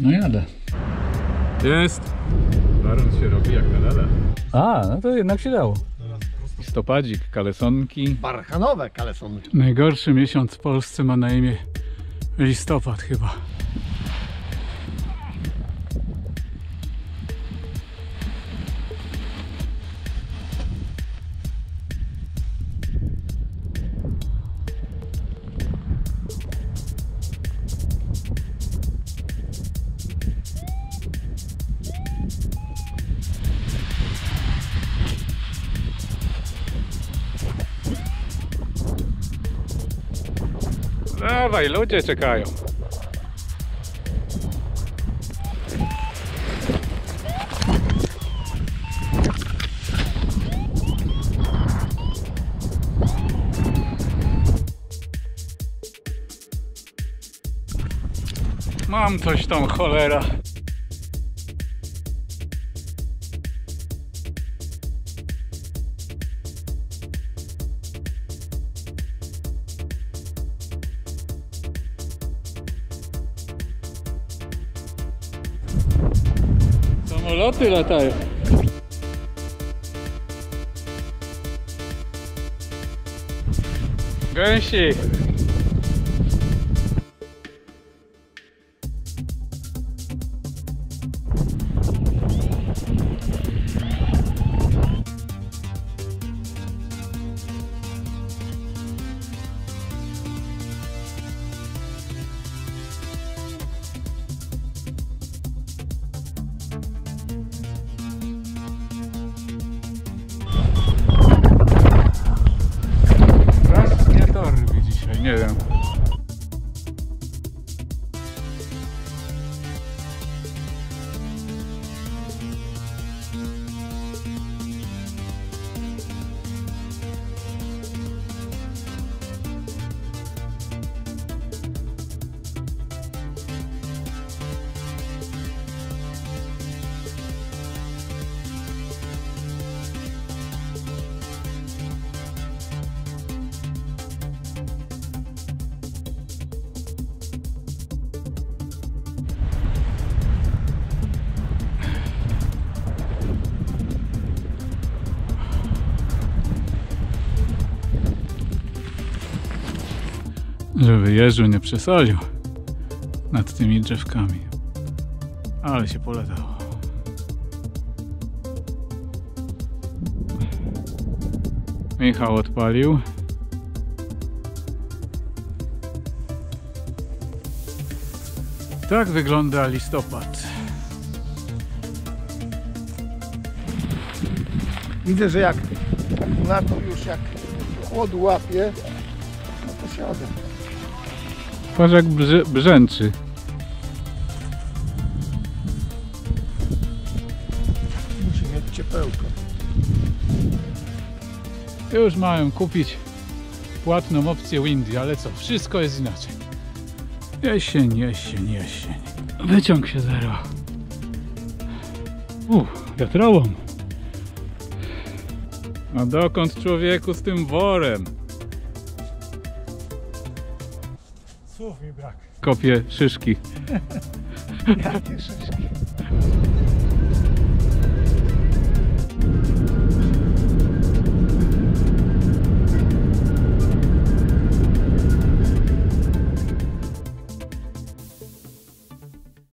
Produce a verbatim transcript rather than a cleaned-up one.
No jadę. Jest! Baron się robi jak na lele. A, no to jednak się dało. Listopadzik, kalesonki. Barchanowe kalesony. Najgorszy miesiąc w Polsce ma na imię listopad chyba. Dawaj, ludzie czekają. Mam coś tam, cholera. Samoloty latają. Gęsi. Nie wiem. Żeby Jeżu nie przesolił nad tymi drzewkami. Ale się poletało. Michał odpalił. Tak wygląda listopad. Widzę, że jak na to już jak chłod łapie, no to siadę. Patrz jak brze brzęczy. Musi mieć ciepełko. Już mają kupić płatną opcję Windy, ale co? Wszystko jest inaczej. Jesień, jesień, jesień. Wyciąg się zero. Uff, wiatrową. A dokąd człowieku z tym worem? Słów mi brak. Kopie szyszki. Jakie szyszki.